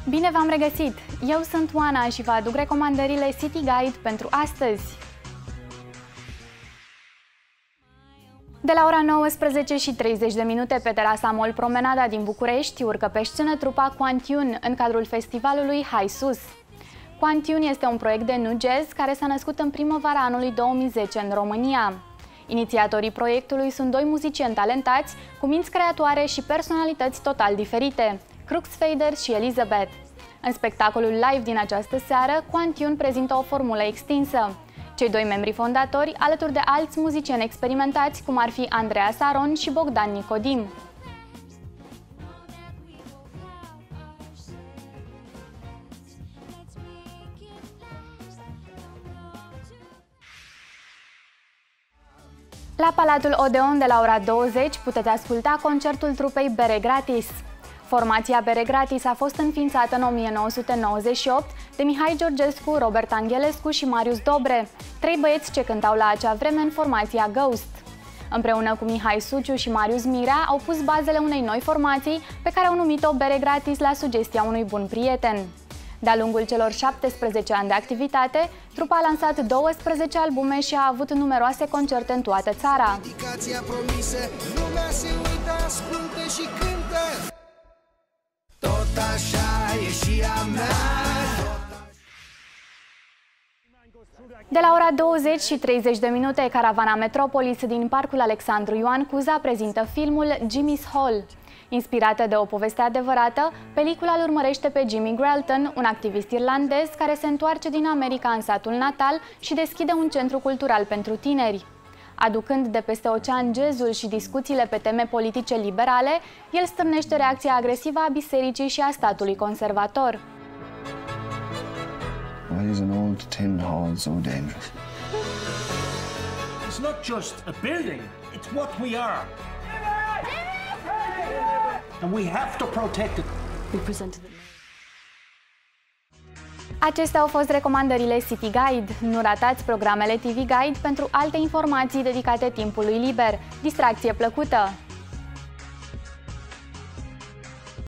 Bine v-am regăsit! Eu sunt Oana și vă aduc recomandările City Guide pentru astăzi. De la ora 19:30 pe terasa Mall Promenada din București urcă pe scenă trupa Quantune în cadrul festivalului Hai Sus. Quantune este un proiect de nu jazz care s-a născut în primăvara anului 2010 în România. Inițiatorii proiectului sunt doi muzicieni talentați, cu minți creatoare și personalități total diferite, Crux Fader și Elizabeth. În spectacolul live din această seară, Quantune prezintă o formulă extinsă. Cei doi membri fondatori, alături de alți muzicieni experimentați, cum ar fi Andreea Saron și Bogdan Nicodim. La Palatul Odeon de la ora 20 puteți asculta concertul trupei Bere Gratis. Formația Bere Gratis a fost înființată în 1998 de Mihai Georgescu, Robert Anghelescu și Marius Dobre, trei băieți ce cântau la acea vreme în formația Ghost. Împreună cu Mihai Suciu și Marius Mirea au pus bazele unei noi formații pe care au numit-o Bere Gratis la sugestia unui bun prieten. De-a lungul celor 17 ani de activitate, trupa a lansat 12 albume și a avut numeroase concerte în toată țara. De la ora 20:30, Caravana Metropolis din Parcul Alexandru Ioan Cuza prezintă filmul Jimmy's Hall. Inspirată de o poveste adevărată, pelicula îl urmărește pe Jimmy Grelton, un activist irlandez care se întoarce din America în satul natal și deschide un centru cultural pentru tineri. Aducând de peste ocean jazzul și discuțiile pe teme politice liberale, el stârnește reacția agresivă a bisericii și a statului conservator. Why is an old tin hall so dangerous? It's not just a building, it's what we are. And we have to protect it. Acestea au fost recomandările City Guide. Nu ratați programele TV Guide pentru alte informații dedicate timpului liber. Distracție plăcută!